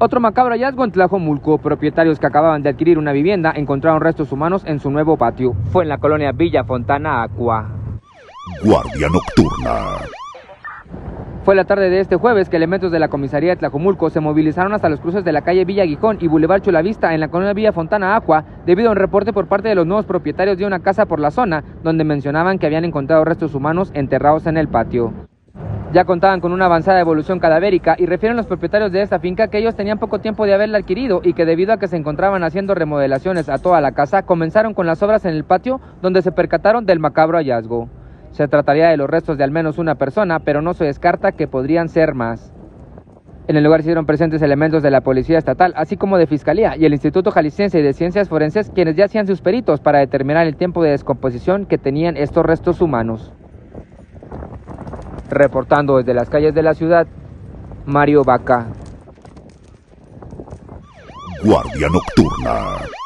Otro macabro hallazgo en Tlajomulco. Propietarios que acababan de adquirir una vivienda encontraron restos humanos en su nuevo patio. Fue en la colonia Villa Fontana Aqua. Guardia Nocturna. Fue la tarde de este jueves que elementos de la comisaría de Tlajomulco se movilizaron hasta los cruces de la calle Villa Aguijón y Boulevard Chulavista en la colonia Villa Fontana Aqua debido a un reporte por parte de los nuevos propietarios de una casa por la zona donde mencionaban que habían encontrado restos humanos enterrados en el patio. Ya contaban con una avanzada evolución cadavérica y refieren los propietarios de esta finca que ellos tenían poco tiempo de haberla adquirido y que debido a que se encontraban haciendo remodelaciones a toda la casa, comenzaron con las obras en el patio donde se percataron del macabro hallazgo. Se trataría de los restos de al menos una persona, pero no se descarta que podrían ser más. En el lugar se hicieron presentes elementos de la Policía Estatal, así como de Fiscalía y el Instituto Jalisciense de Ciencias Forenses, quienes ya hacían sus peritos para determinar el tiempo de descomposición que tenían estos restos humanos. Reportando desde las calles de la ciudad, Mario Vaca. Guardia Nocturna.